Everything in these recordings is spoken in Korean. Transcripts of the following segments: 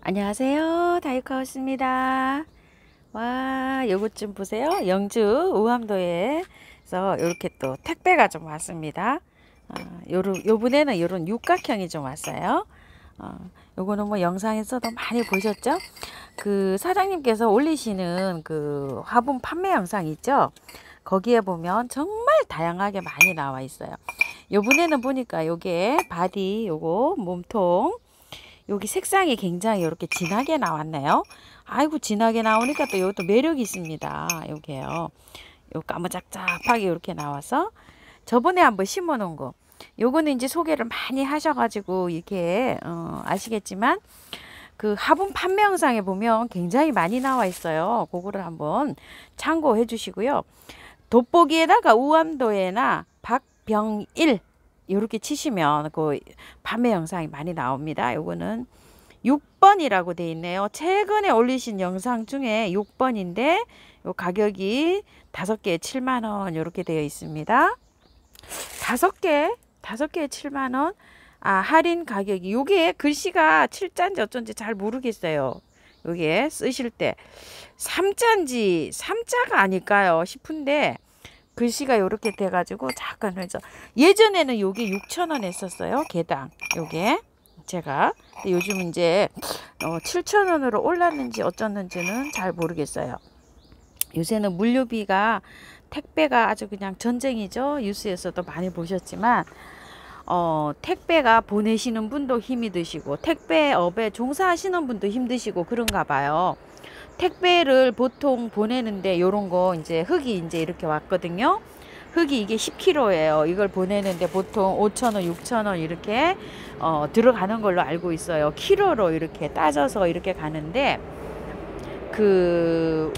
안녕하세요. 다이카우스입니다. 와, 요것 좀 보세요. 영주 우암도에서 이렇게 또 택배가 좀 왔습니다. 요번에는 요런 육각형이 좀 왔어요. 요거는 뭐 영상에서도 많이 보셨죠? 그 사장님께서 올리시는 그 화분 판매 영상 있죠? 거기에 보면 정말 다양하게 많이 나와 있어요. 요번에는 보니까 요게 바디, 요거 몸통, 여기 색상이 굉장히 이렇게 진하게 나왔네요. 아이고, 진하게 나오니까 또 이것도 매력이 있습니다. 요게요. 요 까무잡잡하게 이렇게 나와서 저번에 한번 심어 놓은 거. 요거는 이제 소개를 많이 하셔가지고 이렇게 아시겠지만 그 화분 판매 영상에 보면 굉장히 많이 나와 있어요. 그거를 한번 참고해 주시고요. 돋보기에다가 우암도에나 박병일 이렇게 치시면 그 판매 영상이 많이 나옵니다. 요거는 6번이라고 되어 있네요. 최근에 올리신 영상 중에 6번인데 요 가격이 5개에 7만원 이렇게 되어 있습니다. 5개에 7만원. 할인 가격이 요게 글씨가 7자인지 어쩐지 잘 모르겠어요. 요게 쓰실 때 3자인지 3자가 아닐까요 싶은데 글씨가 이렇게 돼가지고 잠깐 해서 예전에는 요게 6,000원 했었어요. 개당 요게 제가 요즘 이제 7,000원으로 올랐는지 어쩌는지는 잘 모르겠어요. 요새는 물류비가 택배가 아주 그냥 전쟁이죠. 뉴스에서도 많이 보셨지만 택배가 보내시는 분도 힘이 드시고 택배업에 종사하시는 분도 힘드시고 그런가 봐요. 택배를 보통 보내는데 요런 거 이제 흙이 이제 이렇게 왔거든요. 흙이 이게 10kg예요. 이걸 보내는데 보통 5,000원, 6,000원 이렇게 들어가는 걸로 알고 있어요. 키로로 이렇게 따져서 이렇게 가는데 그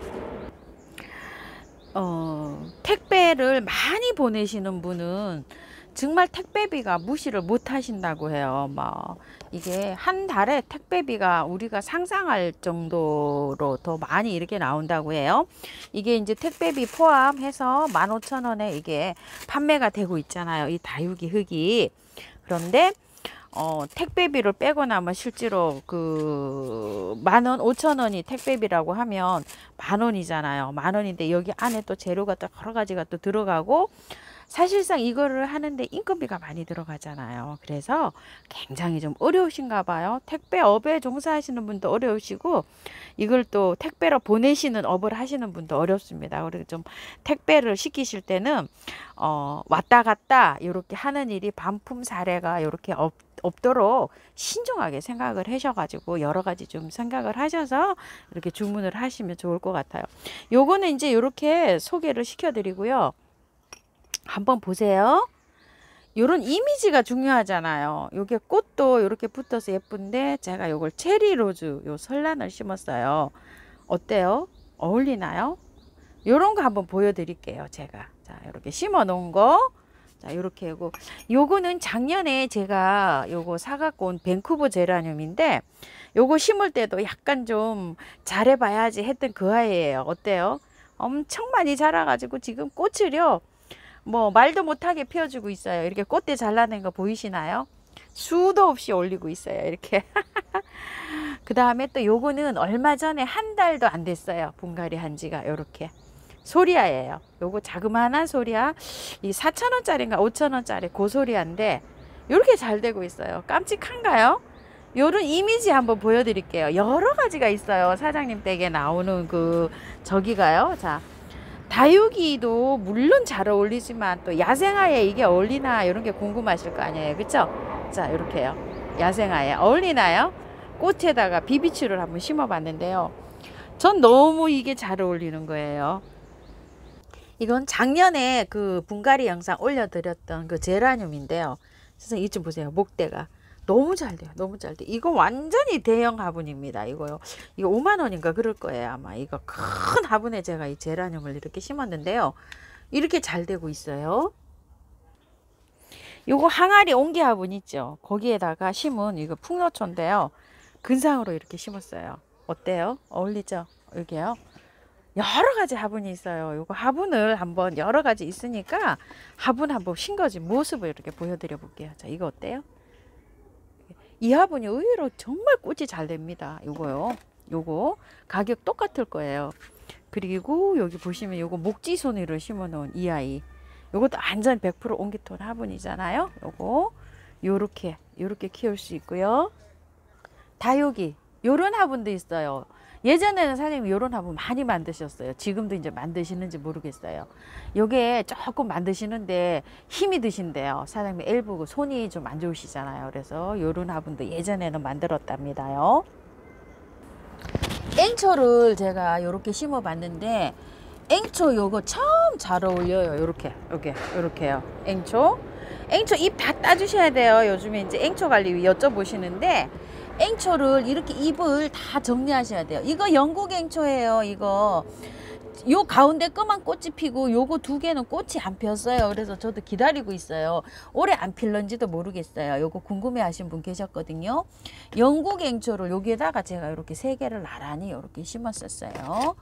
택배를 많이 보내시는 분은 정말 택배비가 무시를 못 하신다고 해요. 뭐 이게 한 달에 택배비가 우리가 상상할 정도로 더 많이 이렇게 나온다고 해요. 이게 이제 택배비 포함해서 15,000원에 이게 판매가 되고 있잖아요. 이 다육이 흙이. 그런데 택배비를 빼고 나면 실제로 그 10,000원, 5,000원이 택배비라고 하면 10,000원이잖아요. 10,000원인데 여기 안에 또 재료가 또 여러 가지가 또 들어가고 사실상 이거를 하는데 인건비가 많이 들어가잖아요. 그래서 굉장히 좀 어려우신가 봐요. 택배업에 종사하시는 분도 어려우시고 이걸 또 택배로 보내시는 업을 하시는 분도 어렵습니다. 그리고 좀 택배를 시키실 때는 왔다 갔다 이렇게 하는 일이 반품 사례가 이렇게 없도록 신중하게 생각을 하셔가지고 여러 가지 좀 생각을 하셔서 이렇게 주문을 하시면 좋을 것 같아요. 요거는 이제 이렇게 소개를 시켜드리고요. 한번 보세요. 요런 이미지가 중요하잖아요. 요게 꽃도 이렇게 붙어서 예쁜데 제가 요걸 체리 로즈 요 설란을 심었어요. 어때요? 어울리나요? 요런 거 한번 보여드릴게요. 제가 자 이렇게 심어 놓은 거. 자 요렇게 하고 요거는 작년에 제가 요거 사갖고 온 밴쿠버 제라늄인데 요거 심을 때도 약간 좀 잘해봐야지 했던 그 아이예요. 어때요? 엄청 많이 자라가지고 지금 꽃을요 뭐 말도 못하게 피워주고 있어요. 이렇게 꽃대 잘라낸 거 보이시나요? 수도 없이 올리고 있어요. 이렇게. 그 다음에 또 요거는 얼마 전에 한 달도 안 됐어요. 분갈이 한 지가 요렇게. 소리아예요. 요거 자그마한 소리아. 이 4,000원짜리인가 5,000원짜리 고소리아인데 요렇게 잘 되고 있어요. 깜찍한가요? 요런 이미지 한번 보여드릴게요. 여러 가지가 있어요. 사장님 댁에 나오는 그 저기가요. 자. 다육이도 물론 잘 어울리지만 또 야생화에 이게 어울리나 이런 게 궁금하실 거 아니에요. 그쵸? 자 이렇게요. 야생화에 어울리나요? 꽃에다가 비비추를 한번 심어 봤는데요. 전 너무 이게 잘 어울리는 거예요. 이건 작년에 그 분갈이 영상 올려드렸던 그 제라늄인데요. 선생님 이쪽 보세요. 목대가 너무 잘 돼요. 너무 잘 돼. 이거 완전히 대형 화분입니다. 이거요. 이거 5만 원인가 그럴 거예요. 아마 이거 큰 화분에 제가 이 제라늄을 이렇게 심었는데요. 이렇게 잘 되고 있어요. 요거 항아리 옹기 화분 있죠. 거기에다가 심은 이거 풍노초인데요. 근상으로 이렇게 심었어요. 어때요? 어울리죠? 여기요. 여러 가지 화분이 있어요. 요거 화분을 한번 여러 가지 있으니까 화분 한번 심거진 모습을 이렇게 보여드려 볼게요. 자, 이거 어때요? 이 화분이 의외로 정말 꽃이 잘 됩니다. 요거요. 요거 가격 똑같을 거예요. 그리고 여기 보시면 요거 목지손으로 심어 놓은 이 아이. 요것도 완전 100% 옹기톤 화분이잖아요. 요거 요렇게 키울 수 있고요. 다육이 요런 화분도 있어요. 예전에는 사장님이 요런 화분 많이 만드셨어요. 지금도 이제 만드시는지 모르겠어요. 요게 조금 만드시는데 힘이 드신대요. 사장님이 엘보고 손이 좀 안 좋으시잖아요. 그래서 요런 화분도 예전에는 만들었답니다요. 앵초를 제가 요렇게 심어 봤는데 앵초 요거 참 잘 어울려요. 요렇게요. 앵초 잎 다 따주셔야 돼요. 요즘에 이제 앵초 관리 여쭤보시는데 앵초를 이렇게 잎을 다 정리하셔야 돼요. 이거 영국 앵초예요. 이거 요 가운데 까만 꽃이 피고 요거 두 개는 꽃이 안 폈어요. 그래서 저도 기다리고 있어요. 올해 안 필런지도 모르겠어요. 요거 궁금해 하신 분 계셨거든요. 영국 앵초를 여기에다가 제가 이렇게 세 개를 나란히 이렇게 심었었어요.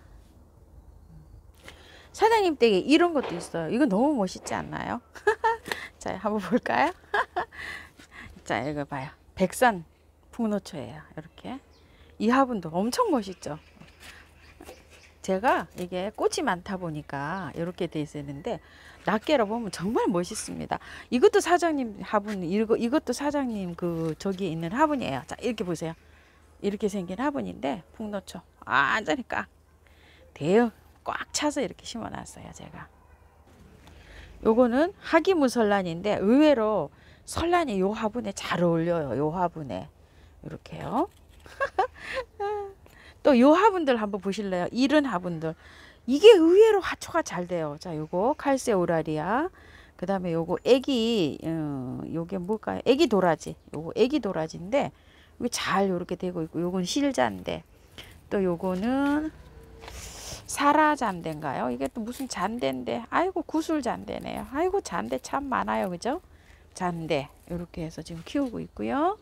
사장님 댁에 이런 것도 있어요. 이거 너무 멋있지 않나요? 자, 한번 볼까요? 자, 이거 봐요. 백선 풍노초예요. 이렇게 이 화분도 엄청 멋있죠. 제가 이게 꽃이 많다 보니까 이렇게 돼 있었는데 낱개로 보면 정말 멋있습니다. 이것도 사장님 화분, 이것도 사장님 그 저기 있는 화분이에요. 자, 이렇게 보세요. 이렇게 생긴 화분인데 풍노초 완전히 대형 꽉 차서 이렇게 심어 놨어요. 제가 요거는 하기무설란인데 의외로 설란이 요 화분에 잘 어울려요. 요 화분에 이렇게요. 또 요 화분들 한번 보실래요? 이런 화분들 이게 의외로 화초가 잘 돼요. 자, 요거 칼세오라리아, 그 다음에 요거 애기 요게 뭘까요? 애기 도라지. 요거 애기 도라지인데 이게 잘 요렇게 되고 있고, 요건 실잔데, 또 요거는 사라잔대인가요? 이게 또 무슨 잔대인데, 아이고 구슬잔대네요. 아이고 잔대 참 많아요. 그죠? 잔대 요렇게 해서 지금 키우고 있고요.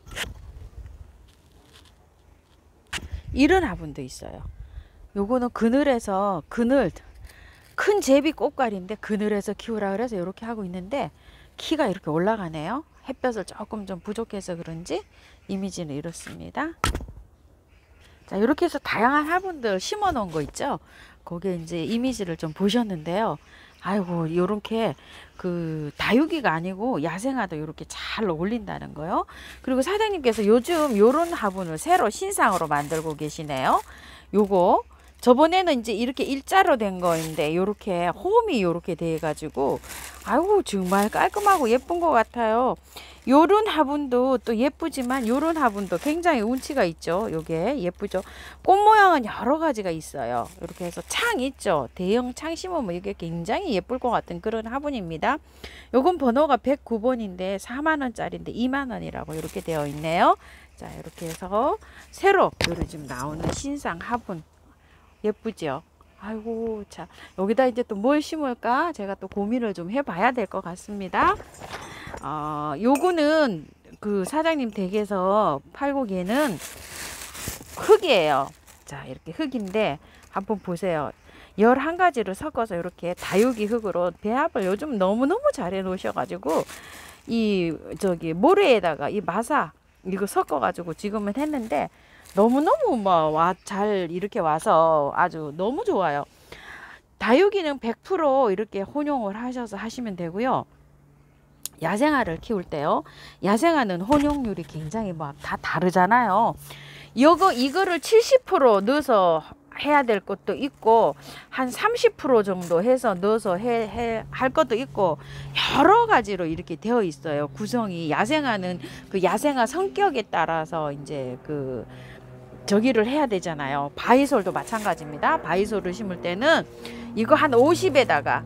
이런 화분도 있어요. 요거는 그늘에서 큰 제비 꽃갈인데 그늘에서 키우라 그래서 이렇게 하고 있는데 키가 이렇게 올라가네요. 햇볕을 조금 좀 부족해서 그런지 이미지는 이렇습니다. 자, 이렇게 해서 다양한 화분들 심어 놓은 거 있죠. 거기에 이제 이미지를 좀 보셨는데요. 아이고, 요렇게 그 다육이가 아니고 야생화도 이렇게 잘 어울린다는 거요. 그리고 사장님께서 요즘 요런 화분을 새로 신상으로 만들고 계시네요. 요거 저번에는 이제 이렇게 일자로 된 거인데 요렇게 홈이 요렇게 돼 가지고 아이고 정말 깔끔하고 예쁜 것 같아요. 요런 화분도 또 예쁘지만 요런 화분도 굉장히 운치가 있죠. 요게 예쁘죠. 꽃 모양은 여러 가지가 있어요. 이렇게 해서 창 있죠. 대형 창 심으면 이게 굉장히 예쁠 것 같은 그런 화분입니다. 요건 번호가 109번인데 4만원짜리인데 2만원이라고 이렇게 되어 있네요. 자, 이렇게 해서 새로 요즘 나오는 신상 화분 예쁘죠. 아이고, 자, 여기다 이제 또 뭘 심을까 제가 또 고민을 좀 해봐야 될 것 같습니다. 요거는 그 사장님 댁에서 팔고 계는 흙이에요. 자, 이렇게 흙인데 한번 보세요. 11가지를 섞어서 이렇게 다육이 흙으로 배합을 요즘 너무너무 잘해 놓으셔가지고 이 저기 모래에다가 이 마사 이거 섞어가지고 지금은 했는데 너무너무 잘 이렇게 와서 아주 너무 좋아요. 다육이는 100% 이렇게 혼용을 하셔서 하시면 되고요. 야생화를 키울 때요. 야생화는 혼용률이 굉장히 막 다 다르잖아요. 이거를 70% 넣어서 해야 될 것도 있고 한 30% 정도 해서 넣어서 할 것도 있고 여러 가지로 이렇게 되어 있어요. 구성이 야생화는 그 야생화 성격에 따라서 이제 그 저기를 해야 되잖아요. 바이솔도 마찬가지입니다. 바이솔을 심을 때는 이거 한 50에다가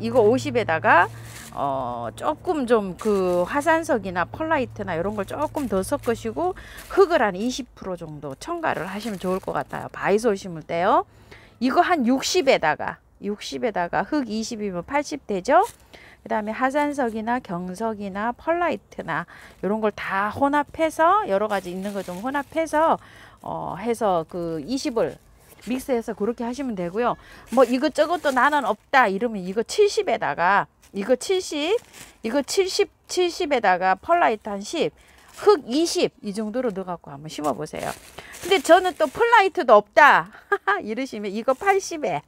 조금 좀 그 화산석이나 펄라이트나 이런 걸 조금 더 섞으시고 흙을 한 20% 정도 첨가를 하시면 좋을 것 같아요. 바이솔 심을 때요. 이거 한 60에다가 흙 20이면 80 되죠. 그 다음에 화산석이나 경석이나 펄라이트나 이런 걸 다 혼합해서 여러 가지 있는 거 좀 혼합해서 해서 그 20을 믹스해서 그렇게 하시면 되고요. 뭐 이것저것도 나는 없다 이러면 이거 70에다가 이거 70에다가 펄라이트 한 10, 흙 20 이 정도로 넣어갖고 한번 심어보세요. 근데 저는 또 플라이트도 없다 이러시면 이거 80에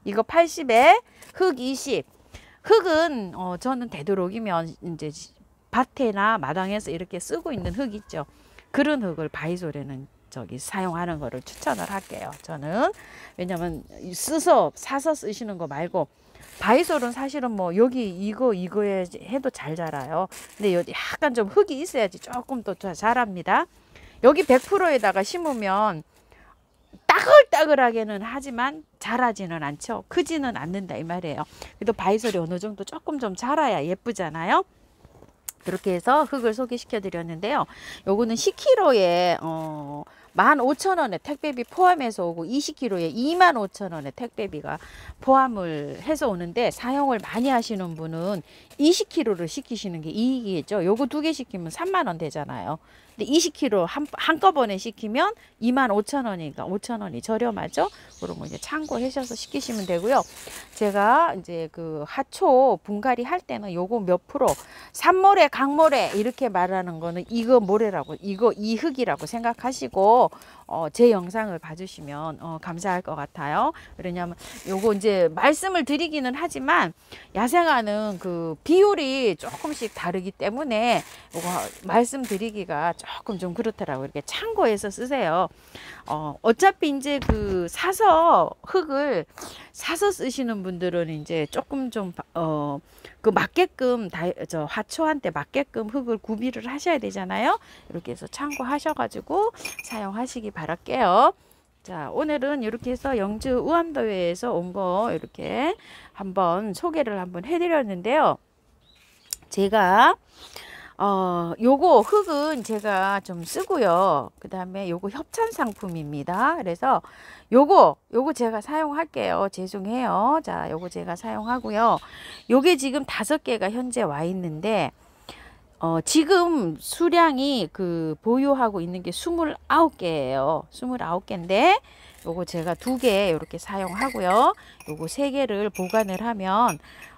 흙 20. 흙은 저는 되도록이면 이제 밭에나 마당에서 이렇게 쓰고 있는 흙 있죠. 그런 흙을 바이솔에는 사용하는 거를 추천을 할게요. 저는 왜냐면 사서 쓰시는 거 말고 바이솔은 사실은 뭐 여기 이거에 해도 잘 자라요. 근데 여기 약간 좀 흙이 있어야지 조금 더 자랍니다. 여기 100%에다가 심으면 따글따글하게는 하지만 자라지는 않죠. 크지는 않는다 이 말이에요. 그래도 바이솔이 어느 정도 조금 좀 자라야 예쁘잖아요. 그렇게 해서 흙을 소개시켜 드렸는데요. 요거는 10kg에 15,000원에 택배비 포함해서 오고 20kg에 25,000원에 택배비가 포함을 해서 오는데 사용을 많이 하시는 분은 20kg를 시키시는 게 이익이겠죠. 요거 2개 시키면 30,000원 되잖아요. 근데 20kg 한꺼번에 시키면 25,000원이니까 5,000원이 저렴하죠. 그런 거 이제 참고하셔서 시키시면 되고요. 제가 이제 그 하초 분갈이 할 때는 요거 몇 프로 산모래 강모래 이렇게 말하는 거는 이거 모래라고 이 흙이라고 생각하시고 제 영상을 봐주시면 감사할 것 같아요. 왜냐면 요거 이제 말씀을 드리기는 하지만 야생화는 그 비율이 조금씩 다르기 때문에 요거 말씀드리기가 조금 좀 그렇더라고요. 이렇게 참고해서 쓰세요. 어차피 이제 그 흙을 사서 쓰시는 분들은 이제 조금 좀 그 맞게끔 화초한테 맞게끔 흙을 구비를 하셔야 되잖아요. 이렇게 해서 참고하셔가지고 사용하시기 바랄게요. 자, 오늘은 이렇게 해서 영주 우암도회에서 온 거 이렇게 한번 소개를 한번 해드렸는데요. 제가 요거 흙은 제가 좀 쓰고요. 그 다음에 요거 협찬 상품입니다. 그래서 요거 제가 사용할게요. 죄송해요. 자, 요거 제가 사용하고요. 요게 지금 5개가 현재 와 있는데 지금 수량이 보유하고 있는 게 29개예요. 29개인데 요거 제가 2개 이렇게 사용하고요. 요거 3개를 보관을 하면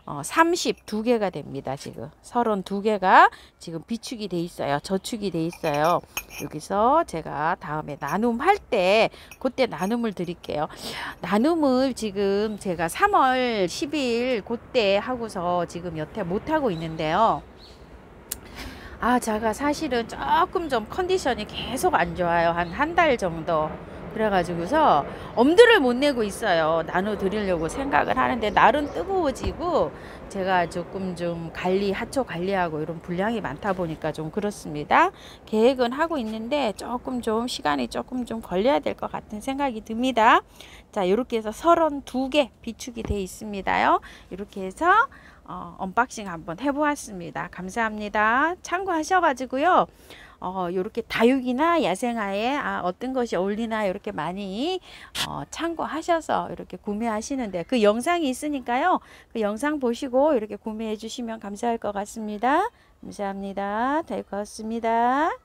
32개가 됩니다. 지금 32개가 지금 비축이 돼 있어요. 저축이 돼 있어요. 여기서 제가 다음에 나눔할 때 그때 나눔을 드릴게요. 나눔을 지금 제가 3월 10일 그때 하고서 지금 여태 못 하고 있는데요. 제가 사실은 조금 좀 컨디션이 계속 안 좋아요. 한 달 정도. 그래가지고서 엄두를 못 내고 있어요. 나눠 드리려고 생각을 하는데 날은 뜨거워지고 제가 조금 좀 하초 관리하고 이런 분량이 많다 보니까 좀 그렇습니다. 계획은 하고 있는데 조금 좀 시간이 조금 좀 걸려야 될 것 같은 생각이 듭니다. 자, 이렇게 해서 32개 비축이 되어 있습니다요. 이렇게 해서 언박싱 한번 해보았습니다. 감사합니다. 참고하셔가지고요. 요렇게 다육이나 야생화에 어떤 것이 어울리나 이렇게 많이 참고하셔서 이렇게 구매하시는데 그 영상이 있으니까요. 그 영상 보시고 이렇게 구매해 주시면 감사할 것 같습니다. 감사합니다. 잘 고맙습니다.